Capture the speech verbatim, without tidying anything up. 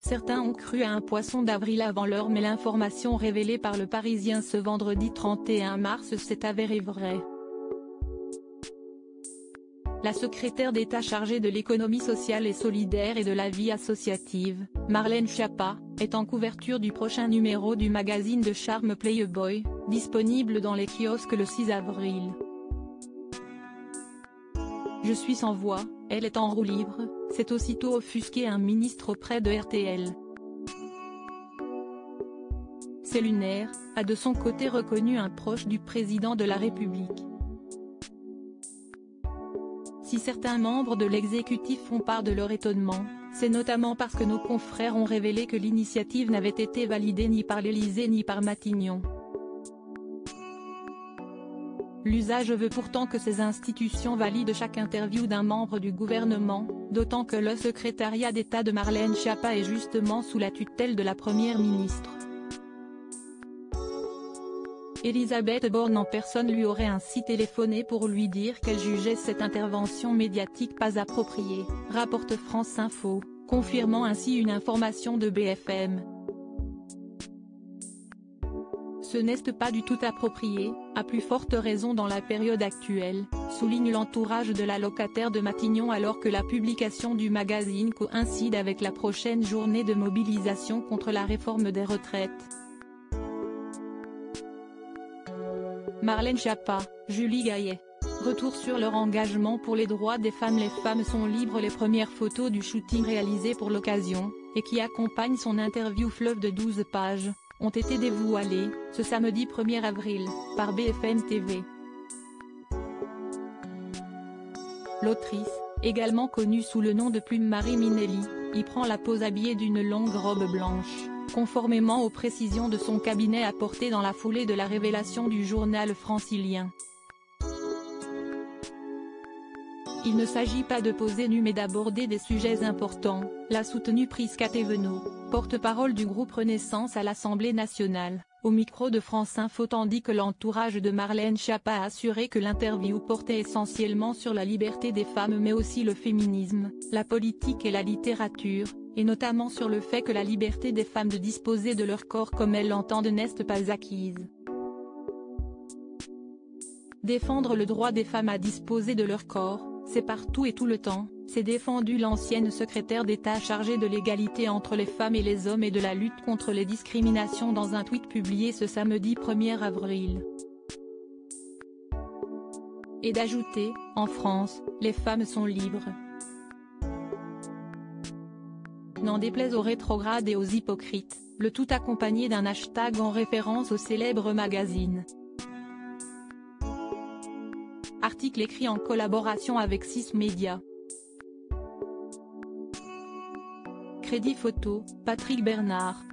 Certains ont cru à un poisson d'avril avant l'heure, mais l'information révélée par le Parisien ce vendredi trente et un mars s'est avérée vraie. La secrétaire d'État chargée de l'économie sociale et solidaire et de la vie associative, Marlène Schiappa, est en couverture du prochain numéro du magazine de charme Playboy, disponible dans les kiosques le six avril. Je suis sans voix, elle est en roue libre, s'est aussitôt offusqué un ministre auprès de R T L. C'est lunaire, a de son côté reconnu un proche du président de la République. Si certains membres de l'exécutif font part de leur étonnement, c'est notamment parce que nos confrères ont révélé que l'initiative n'avait été validée ni par l'Élysée ni par Matignon. L'usage veut pourtant que ces institutions valident chaque interview d'un membre du gouvernement, d'autant que le secrétariat d'État de Marlène Schiappa est justement sous la tutelle de la Première ministre. Elisabeth Borne en personne lui aurait ainsi téléphoné pour lui dire qu'elle jugeait cette intervention médiatique pas appropriée, rapporte France Info, confirmant ainsi une information de B F M. Ce n'est pas du tout approprié, à plus forte raison dans la période actuelle, souligne l'entourage de la locataire de Matignon alors que la publication du magazine coïncide avec la prochaine journée de mobilisation contre la réforme des retraites. Marlène Schiappa, Julie Gaillet. Retour sur leur engagement pour les droits des femmes. Les femmes sont libres. Les premières photos du shooting réalisé pour l'occasion, et qui accompagne son interview fleuve de douze pages, ont été dévoilées, ce samedi premier avril, par B F M T V. L'autrice, également connue sous le nom de Plume Marie Minelli, y prend la pose habillée d'une longue robe blanche, conformément aux précisions de son cabinet apportées dans la foulée de la révélation du journal francilien. Il ne s'agit pas de poser nu mais d'aborder des sujets importants, l'a soutenu Prisca Thévenot, porte-parole du groupe Renaissance à l'Assemblée nationale, au micro de France Info, tandis que l'entourage de Marlène Schiappa a assuré que l'interview portait essentiellement sur la liberté des femmes mais aussi le féminisme, la politique et la littérature, et notamment sur le fait que la liberté des femmes de disposer de leur corps comme elles l'entendent n'est pas acquise. Défendre le droit des femmes à disposer de leur corps, c'est partout et tout le temps, c'est défendu l'ancienne secrétaire d'État chargée de l'égalité entre les femmes et les hommes et de la lutte contre les discriminations dans un tweet publié ce samedi premier avril. Et d'ajouter, en France, les femmes sont libres. N'en déplaise aux rétrogrades et aux hypocrites, le tout accompagné d'un hashtag en référence au célèbre magazine. Article écrit en collaboration avec six médias. Crédit photo, Patrick Bernard.